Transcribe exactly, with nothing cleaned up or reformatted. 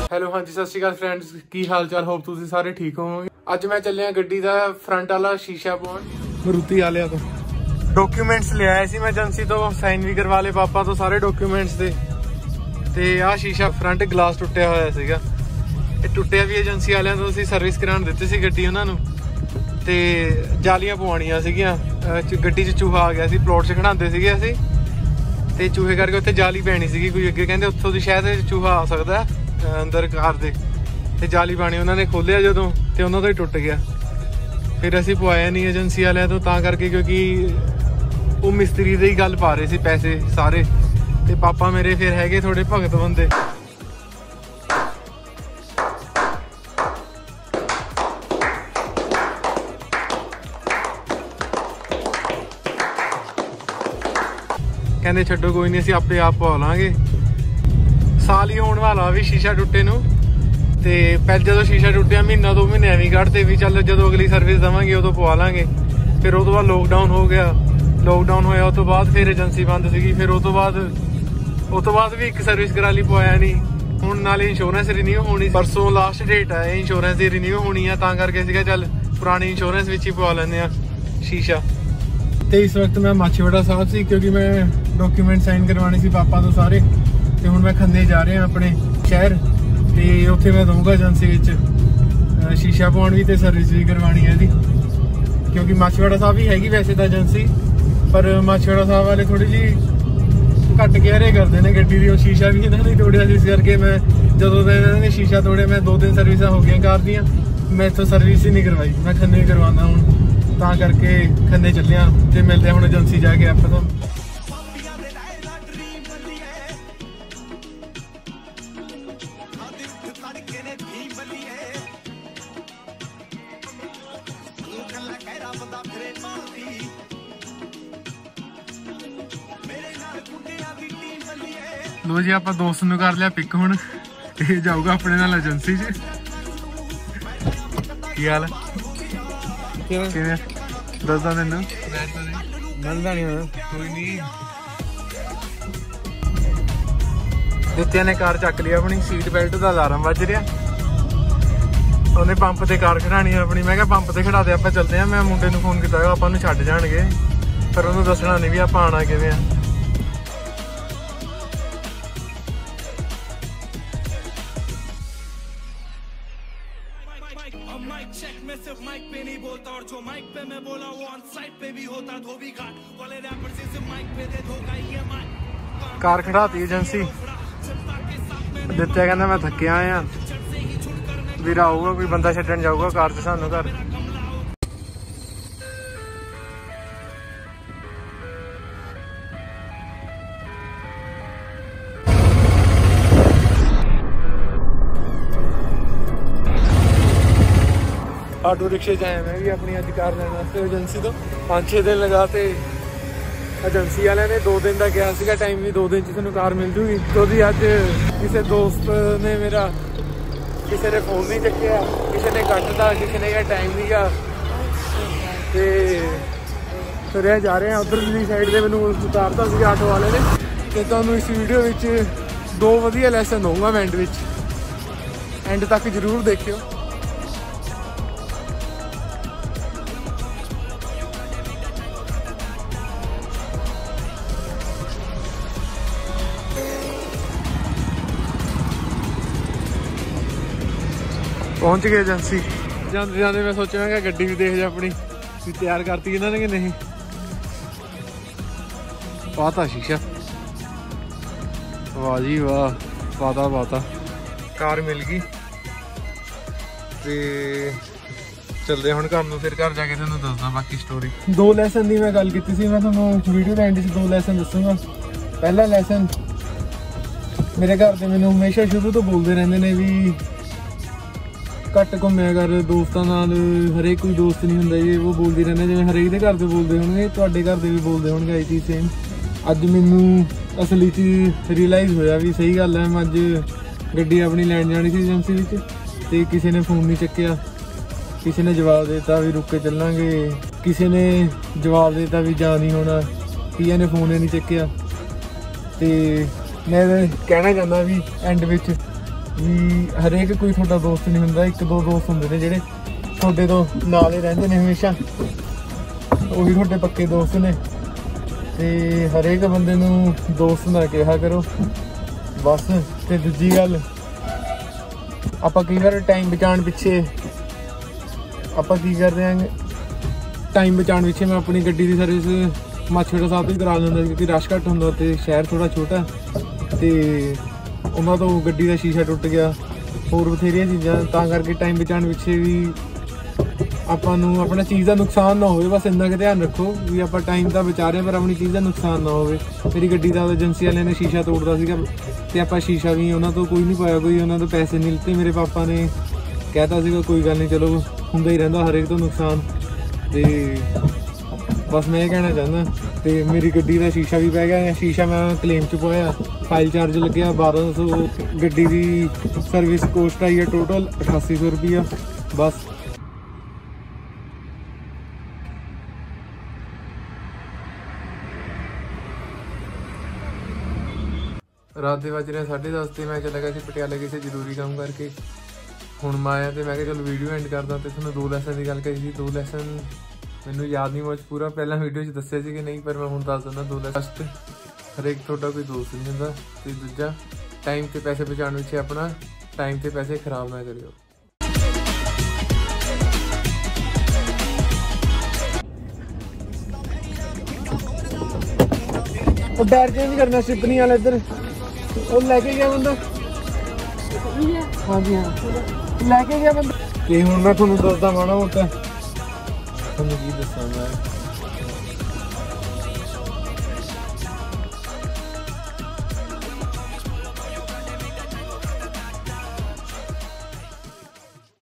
Hello ਹਾਂਜੀ ਸਤਿ ਸ਼੍ਰੀ ਅਕਾਲ friends, ਕੀ ਹਾਲ ਚਾਲ? ਹੋਪ ਤੁਸੀਂ ਸਾਰੇ ਠੀਕ ਹੋਵੋਗੇ। ਅੱਜ ਮੈਂ ਚੱਲਿਆ ਗੱਡੀ ਦਾ ਫਰੰਟ ਵਾਲਾ ਸ਼ੀਸ਼ਾ ਪਾਉਣ ਮਰੂਤੀ ਵਾਲਿਆਂ ਤੋਂ। ਡਾਕੂਮੈਂਟਸ ਲਿਆਇਆ ਸੀ ਮੈਂ ਏਜੰਸੀ ਤੋਂ, ਸਾਈਨ ਵੀ ਕਰਵਾ ਲਏ ਪਾਪਾ ਤੋਂ ਸਾਰੇ ਡਾਕੂਮੈਂਟਸ ਦੇ। ਤੇ ਆਹ ਸ਼ੀਸ਼ਾ ਫਰੰਟ ਗਲਾਸ ਟੁੱਟਿਆ ਹੋਇਆ ਸੀਗਾ, ਇਹ ਟੁੱਟਿਆ ਵੀ ਏਜੰਸੀ ਵਾਲਿਆਂ ਤੋਂ ਅਸੀਂ ਸਰਵਿਸ ਕਰਾਉਣ ਦਿੱਤੀ ਸੀ ਗੱਡੀ ਉਹਨਾਂ ਨੂੰ। ਤੇ ਜਾਲੀਆਂ ਪਵਾਉਣੀਆਂ ਸੀਗੀਆਂ, ਗੱਡੀ 'ਚ ਚੂਹਾ ਆ ਗਿਆ ਸੀ, ਪਲੋਟ 'ਚ ਖੜਾਉਂਦੇ ਸੀਗੇ ਅਸੀਂ ਤੇ ਚੂਹੇ ਕਰਕੇ ਉੱਥੇ ਜਾਲੀ ਪੈਣੀ ਸੀਗੀ ਕੋਈ ਅੱਗੇ, ਕਹਿੰਦੇ ਉੱਥੋਂ ਦੀ ਸ਼ਾਇਦ ਚੂਹਾ ਆ ਸਕਦਾ ਅੰਦਰ ਕਾਰ ਦੇ, ਤੇ ਜਾਲੀ ਪਾਣੀ ਉਹਨਾਂ ਨੇ ਖੋਲਿਆ ਜਦੋਂ ਤੇ ਉਹਨਾਂ ਤੋਂ ਹੀ ਟੁੱਟ ਗਿਆ। ਫਿਰ ਅਸੀਂ ਪਵਾਇਆ ਨਹੀਂ ਏਜੰਸੀ ਵਾਲਿਆਂ ਤੋਂ ਤਾਂ ਕਰਕੇ, ਕਿਉਂਕਿ ਉਹ ਮਿਸਤਰੀ ਦੇ ਹੀ ਗੱਲ ਪਾ ਰਹੇ ਸੀ ਪੈਸੇ ਸਾਰੇ, ਤੇ ਪਾਪਾ ਮੇਰੇ ਫਿਰ ਹੈਗੇ ਥੋੜੇ ਭਗਤ ਬੰਦੇ। ਕਹਿੰਦੇ ਛੱਡੋ ਕੋਈ ਨਹੀਂ, ਅਸੀਂ ਆਪੇ ਆਪ ਪਵਾ ਲਾਂਗੇ। ਸਾਲ ਹੀ ਹੋਣ ਵਾਲਾ ਵੀ ਸ਼ੀਸ਼ਾ ਟੁੱਟੇ ਨੂੰ, ਤੇ ਪਹਿਲਾਂ ਜਦੋਂ ਸ਼ੀਸ਼ਾ ਟੁੱਟਿਆ ਮਹੀਨਾ ਦੋ ਮਹੀਨੇ ਐਵੇਂ ਕੱਢਦੇ ਵੀ ਚੱਲ ਜਦੋਂ ਅਗਲੀ ਸਰਵਿਸ ਦੇਵਾਂਗੇ ਉਦੋਂ ਪਵਾ ਲਾਂਗੇ। ਫਿਰ ਉਹ ਤੋਂ ਬਾਅਦ ਲੋਕਡਾਊਨ ਹੋ ਗਿਆ, ਲੋਕਡਾਊਨ ਹੋਇਆ ਉਹ ਤੋਂ ਬਾਅਦ ਫਿਰ ਏਜੰਸੀ ਬੰਦ ਸੀਗੀ। ਫਿਰ ਉਹ ਤੋਂ ਬਾਅਦ ਉਹ ਤੋਂ ਬਾਅਦ ਵੀ ਇੱਕ ਸਰਵਿਸ ਕਰਾ ਲਈ, ਪਵਾਇਆ ਨਹੀਂ। ਹੁਣ ਨਾਲੇ ਇੰਸ਼ੋਰੈਂਸ ਰੀਨਿਊ ਹੋਣੀ, ਪਰਸੋਂ ਲਾਸਟ ਡੇਟ ਹੈ ਇੰਸ਼ੋਰੈਂਸ ਦੀ ਰੀਨਿਊ ਹੋਣੀ ਆ, ਤਾਂ ਕਰਕੇ ਸੀਗਾ ਚੱਲ ਪੁਰਾਣੀ ਇੰਸ਼ੋਰੈਂਸ ਵਿੱਚ ਹੀ ਪਵਾ ਲੈਂਦੇ ਆ ਸ਼ੀਸ਼ਾ। ਤੇ ਇਸ ਵਕਤ ਮੈਂ ਮਾਛੀਵਾੜਾ ਸਾਹਿਬ ਸੀ, ਕਿਉਂਕਿ ਮੈਂ ਡਾਕੂਮੈਂਟ ਸਾਈਨ ਕਰਵਾਉਣੇ ਸੀ ਪਾਪਾ ਤੋਂ ਸਾਰੇ। ਤੇ ਹੁਣ ਮੈਂ ਖੰਨੇ ਜਾ ਰਿਹਾ ਆਪਣੇ ਸ਼ਹਿਰ, ਤੇ ਉੱਥੇ ਮੈਂ ਦਊਂਗਾ ਏਜੰਸੀ ਵਿੱਚ ਸ਼ੀਸ਼ਾ ਪਾਉਣ ਵੀ ਤੇ ਸਰਵਿਸ ਵੀ ਕਰਵਾਉਣੀ ਹੈ ਇਹਦੀ, ਕਿਉਂਕਿ ਮਾਛੀਵਾੜਾ ਸਾਹਿਬ ਵੀ ਹੈਗੀ ਵੈਸੇ ਤਾਂ ਏਜੰਸੀ, ਪਰ ਮਾਛੀਵਾੜਾ ਸਾਹਿਬ ਵਾਲੇ ਥੋੜੀ ਜਿਹੀ ਘੱਟ ਕੇਅਰ ਕਰਦੇ ਨੇ ਗੱਡੀ ਦੀ। ਉਹ ਸ਼ੀਸ਼ਾ ਵੀ ਇਹਨਾਂ ਨੇ ਤੋੜਿਆ ਸੀ, ਇਸ ਕਰਕੇ ਮੈਂ ਜਦੋਂ ਦਾ ਇਹਨਾਂ ਨੇ ਸ਼ੀਸ਼ਾ ਤੋੜਿਆ ਮੈਂ ਦੋ ਤਿੰਨ ਸਰਵਿਸਾਂ ਹੋ ਗਈਆਂ ਕਾਰ ਦੀਆਂ, ਮੈਂ ਇੱਥੋਂ ਸਰਵਿਸ ਹੀ ਨਹੀਂ ਕਰਵਾਈ, ਮੈਂ ਖੰਨੇ ਕਰਵਾਉਣਾ ਹੁਣ। ਤਾਂ ਕਰਕੇ ਖੰਨੇ ਚੱਲਿਆ ਤੇ ਮਿਲਦੇ ਹੁਣ ਏਜੰਸੀ ਜਾ ਕੇ ਆਪਾਂ ਤੋਂ। ਲੋ ਜੀ ਆਪਾਂ ਦੋਸਤ ਨੂੰ ਕਰ ਲਿਆ ਪਿਕ, ਹੁਣ ਇਹ ਜਾਊਗਾ ਆਪਣੇ ਨਾਲ ਏਜੰਸੀ 'ਚ। ਕੀ ਹਾਲ ਕਿਵੇਂ ਦੱਸਦਾ ਤੈਨੂੰ? ਮਿਲਦਾ ਨਹੀਂ ਹੁਣ ਕੋਈ ਨਹੀਂ। ਦਿੱਤਿਆਂ ਨੇ ਕਾਰ ਚੱਕ ਲਈ ਆਪਣੀ, ਸੀਟ ਬੈਲਟ ਦਾ ਅਲਾਰਮ ਵੱਜ ਰਿਹਾ। ਉਹਨੇ ਪੰਪ ਤੇ ਕਾਰ ਖੜਾਣੀ ਆਪਣੀ, ਮੈਂ ਕਿਹਾ ਪੰਪ ਤੇ ਖੜਾ ਦੇ ਆਪਾਂ ਚੱਲਦੇ ਆ। ਮੈਂ ਮੁੰਡੇ ਨੂੰ ਫੋਨ ਕੀਤਾ ਆਪਾਂ ਨੂੰ ਛੱਡ ਜਾਣਗੇ, ਪਰ ਉਹਨੂੰ ਦੱਸਣਾ ਨਹੀਂ ਵੀ ਆਪਾਂ ਆਉਣਾ ਕਿਵੇਂ ਆ। ਕਾਰ ਖੜਾਤੀ ਏਜੰਸੀ, ਦਿੱਤਿਆ ਕਹਿੰਦਾ ਮੈਂ ਥੱਕਿਆ ਆ, ਵੀਰ ਆਊਗਾ ਕੋਈ ਬੰਦਾ ਛੱਡਣ ਜਾਊਗਾ ਕਾਰ 'ਚ ਸਾਨੂੰ ਘਰ। ਆਟੋ ਰਿਕਸ਼ੇ 'ਚ ਆਇਆ ਮੈਂ ਵੀ ਆਪਣੀ ਅੱਜ ਕਾਰ ਲੈਣ ਵਾਸਤੇ ਏਜੰਸੀ ਤੋਂ। ਪੰਜ ਛੇ ਦਿਨ ਲਗਾ ਤੇ ਏਜੰਸੀ ਵਾਲਿਆਂ ਨੇ ਦੋ ਦਿਨ ਦਾ ਕਿਹਾ ਸੀਗਾ ਟਾਈਮ, ਵੀ ਦੋ ਦਿਨ 'ਚ ਤੁਹਾਨੂੰ ਕਾਰ ਮਿਲ ਜੂਗੀ। ਤੇ ਉਹਦੀ ਅੱਜ ਕਿਸੇ ਦੋਸਤ ਨੇ ਮੇਰਾ, ਕਿਸੇ ਨੇ ਫੋਨ ਨਹੀਂ ਚੱਕਿਆ, ਕਿਸੇ ਨੇ ਕੱਟਦਾ, ਕਿਸੇ ਨੇ ਕਿਹਾ ਟਾਈਮ ਨਹੀਂ ਗਾ, ਤੇ ਤੁਰਿਆ ਜਾ ਰਹੇ ਆ ਉੱਧਰਲੀ ਸਾਈਡ ਦੇ। ਮੈਨੂੰ ਉਤਾਰਦਾ ਸੀਗਾ ਆਟੋ ਵਾਲੇ ਨੇ। ਤੇ ਤੁਹਾਨੂੰ ਇਸ ਵੀਡੀਓ ਵਿੱਚ ਦੋ ਵਧੀਆ ਲੈਸਨ ਦਊਂਗਾ ਮੈਂ ਐਂਡ ਵਿੱਚ, ਐਂਡ ਤੱਕ ਜ਼ਰੂਰ ਦੇਖਿਓ। ਪਹੁੰਚ ਗਏ ਏਜੰਸੀ। ਜਾਂਦੇ ਜਾਂਦੇ ਮੈਂ ਸੋਚਿਆ ਮੈਂ ਕਿਹਾ ਗੱਡੀ ਵੀ ਦੇਖ ਜਾ ਆਪਣੀ ਵੀ ਤਿਆਰ ਕਰਤੀ ਇਹਨਾਂ ਨੇ ਕਿ ਨਹੀਂ। ਪਾਤਾ ਸ਼ੀਸ਼ਾ, ਵਾਹ ਜੀ ਵਾਹ, ਪਾਤਾ ਪਾਤਾ ਕਾਰ ਮਿਲ ਗਈ। ਤੇ ਚੱਲਦੇ ਹੁਣ ਘਰ ਨੂੰ, ਫਿਰ ਘਰ ਜਾ ਕੇ ਤੁਹਾਨੂੰ ਦੱਸਦਾ ਬਾਕੀ ਸਟੋਰੀ। ਦੋ ਲੈਸਨ ਦੀ ਮੈਂ ਗੱਲ ਕੀਤੀ ਸੀ, ਮੈਂ ਤੁਹਾਨੂੰ ਵੀਡੀਓ ਦੇ ਐਂਡ 'ਚ ਦੋ ਲੈਸਨ ਦੱਸੂਗਾ। ਪਹਿਲਾ ਲੈਸਨ, ਮੇਰੇ ਘਰ ਦੇ ਮੈਨੂੰ ਹਮੇਸ਼ਾ ਸ਼ੁਰੂ ਤੋਂ ਬੋਲਦੇ ਰਹਿੰਦੇ ਨੇ ਵੀ ਘੱਟ ਘੁੰਮਿਆ ਕਰ ਦੋਸਤਾਂ ਨਾਲ, ਹਰੇਕ ਕੋਈ ਦੋਸਤ ਨਹੀਂ ਹੁੰਦਾ ਜੀ, ਉਹ ਬੋਲਦੇ ਰਹਿੰਦੇ ਜਿਵੇਂ ਹਰੇਕ ਦੇ ਘਰ ਦੇ ਬੋਲਦੇ ਹੋਣਗੇ, ਤੁਹਾਡੇ ਘਰ ਦੇ ਵੀ ਬੋਲਦੇ ਹੋਣਗੇ ਆਈ ਚੀਜ਼ ਸੇਮ। ਅੱਜ ਮੈਨੂੰ ਅਸਲੀ 'ਚ ਰਿਅਲਾਈਜ਼ ਹੋਇਆ ਵੀ ਸਹੀ ਗੱਲ ਹੈ। ਮੈਂ ਅੱਜ ਗੱਡੀ ਆਪਣੀ ਲੈਣ ਜਾਣੀ ਸੀ ਏਜੰਸੀ ਵਿੱਚ, ਤੇ ਕਿਸੇ ਨੇ ਫੋਨ ਨਹੀਂ ਚੱਕਿਆ, ਕਿਸੇ ਨੇ ਜਵਾਬ ਦੇ ਦਿੱਤਾ ਵੀ ਰੁਕ ਕੇ ਚੱਲਾਂਗੇ, ਕਿਸੇ ਨੇ ਜਵਾਬ ਦੇ ਦਿੱਤਾ ਵੀ ਜਾ ਨਹੀਂ ਹੋਣਾ, ਕੀਆਂ ਨੇ ਫੋਨ ਹੀ ਨਹੀਂ ਚੱਕਿਆ। ਤੇ मैं कहना चाहता भी एंड विच ਵੀ ਹਰੇਕ ਕੋਈ ਤੁਹਾਡਾ ਦੋਸਤ ਨਹੀਂ ਹੁੰਦਾ, ਇੱਕ ਦੋ ਦੋਸਤ ਹੁੰਦੇ ਨੇ ਜਿਹੜੇ ਤੁਹਾਡੇ ਤੋਂ ਨਾਲ ਹੀ ਰਹਿੰਦੇ ਨੇ ਹਮੇਸ਼ਾ, ਉਹੀ ਤੁਹਾਡੇ ਪੱਕੇ ਦੋਸਤ ਨੇ। ਤੇ ਹਰੇਕ ਬੰਦੇ ਨੂੰ ਦੋਸਤ ਨਾ ਕਿਹਾ ਕਰੋ ਬਸ। ਤੇ ਦੂਜੀ ਗੱਲ, ਆਪਾਂ ਕਈ ਵਾਰ ਟਾਈਮ ਬਚਾਉਣ ਪਿੱਛੇ ਆਪਾਂ ਕੀ ਕਰਦੇ ਹਾਂ, ਟਾਈਮ ਬਚਾਉਣ ਪਿੱਛੇ ਮੈਂ ਆਪਣੀ ਗੱਡੀ ਦੀ ਸਰਵਿਸ ਮਾਛੀਵਾੜਾ ਸਾਹਿਬ ਤੋਂ ਹੀ ਕਰਾ ਲੈਂਦਾ ਕਿਉਂਕਿ ਰਸ਼ ਘੱਟ ਹੁੰਦਾ ਤੇ ਸ਼ਹਿਰ ਥੋੜ੍ਹਾ ਛੋਟਾ, ਤੇ ਉਹਨਾਂ ਤੋਂ ਗੱਡੀ ਦਾ ਸ਼ੀਸ਼ਾ ਟੁੱਟ ਗਿਆ, ਹੋਰ ਬਥੇਰੀਆਂ ਚੀਜ਼ਾਂ। ਤਾਂ ਕਰਕੇ ਟਾਈਮ ਬਚਾਉਣ ਪਿੱਛੇ ਵੀ ਆਪਾਂ ਨੂੰ ਆਪਣਾ ਚੀਜ਼ ਦਾ ਨੁਕਸਾਨ ਨਾ ਹੋਵੇ, ਬਸ ਇੰਨਾ ਕੁ ਧਿਆਨ ਰੱਖੋ ਵੀ ਆਪਾਂ ਟਾਈਮ ਤਾਂ ਬਚਾ ਰਹੇ ਪਰ ਆਪਣੀ ਚੀਜ਼ ਦਾ ਨੁਕਸਾਨ ਨਾ ਹੋਵੇ। ਮੇਰੀ ਗੱਡੀ ਦਾ ਏਜੰਸੀ ਵਾਲਿਆਂ ਨੇ ਸ਼ੀਸ਼ਾ ਤੋੜਦਾ ਸੀਗਾ ਤੇ ਆਪਾਂ ਸ਼ੀਸ਼ਾ ਵੀ ਉਹਨਾਂ ਤੋਂ ਕੋਈ ਨਹੀਂ ਪਾਇਆ, ਕੋਈ ਉਹਨਾਂ ਤੋਂ ਪੈਸੇ ਨਹੀਂ ਲਿੱਤੇ। ਮੇਰੇ ਪਾਪਾ ਨੇ ਕਹਿਤਾ ਸੀਗਾ ਕੋਈ ਗੱਲ ਨਹੀਂ, ਚਲੋ ਹੁੰਦਾ ਹੀ ਰਹਿੰਦਾ ਹਰੇਕ ਤੋਂ ਨੁਕਸਾਨ। ਤੇ ਬਸ ਮੈਂ ਇਹ ਕਹਿਣਾ ਚਾਹੁੰਦਾ। ਤੇ ਮੇਰੀ ਗੱਡੀ ਦਾ ਸ਼ੀਸ਼ਾ ਵੀ ਪੈ ਗਿਆ, ਸ਼ੀਸ਼ਾ ਮੈਂ ਕਲੇਮ 'ਚ ਪਾਇਆ, ਫਾਈਲ ਚਾਰਜ ਲੱਗਿਆ ਬਾਰਾਂ ਸੌ, ਗੱਡੀ ਦੀ ਸਰਵਿਸ ਕੋਸਟ ਆਈ ਹੈ ਟੋਟਲ ਅਠਾਸੀ ਸੌ ਰੁਪਈਆ ਬਸ। ਰਾਤ ਦੇ ਵੱਜ ਰਹੇ ਸਾਢੇ ਦਸ ਤੇ ਮੈਂ ਚਲਾ ਗਿਆ ਸੀ ਪਟਿਆਲੇ ਕਿਸੇ ਜ਼ਰੂਰੀ ਕੰਮ ਕਰਕੇ। ਹੁਣ ਮੈਂ ਆਇਆ ਤੇ ਮੈਂ ਕਿਹਾ ਚਲੋ ਵੀਡੀਓ ਐਂਡ ਕਰਦਾ। ਤੇ ਤੁਹਾਨੂੰ ਦੋ ਲੈਸਨ ਦੀ ਗੱਲ ਕਰੀ ਸੀ, ਦੋ ਲੈਸਨ ਮੈਨੂੰ ਯਾਦ ਨਹੀਂ ਮੁੱਝ ਪੂਰਾ, ਪਹਿਲਾਂ ਵੀਡੀਓ 'ਚ ਦੱਸਿਆ ਸੀ ਕਿ ਨਹੀਂ, ਪਰ ਮੈਂ ਹੁਣ ਦੱਸ ਦਿੰਦਾ। ਦੋ ਲੈਸਨ, ਹਰੇਕ ਤੁਹਾਡਾ ਕੋਈ ਦੋਸਤ ਨਹੀਂ ਹੁੰਦਾ। ਤੇ ਦੂਜਾ, ਟਾਈਮ ਤੇ ਪੈਸੇ ਬਚਾਉਣ ਵਿੱਚ ਆਪਣਾ ਟਾਈਮ ਤੇ ਪੈਸੇ ਖਰਾਬ ਨਾ ਕਰਿਓ। ਉਹ ਟਾਇਰ ਚੇਂਜ ਕਰਨਾ ਸਿਪਨੀ ਵਾਲਾ ਇੱਧਰ, ਉਹ ਲੈ ਕੇ ਗਿਆ ਬੰਦਾ। ਹਾਂਜੀ ਹਾਂ ਲੈ ਕੇ ਗਿਆ ਬੰਦਾ। ਤੇ ਹੁਣ ਮੈਂ ਤੁਹਾਨੂੰ ਦੱਸਦਾ ਮਾੜਾ ਮੋਟਾ, ਤੁਹਾਨੂੰ ਕੀ ਦੱਸਾਂ ਮੈਂ।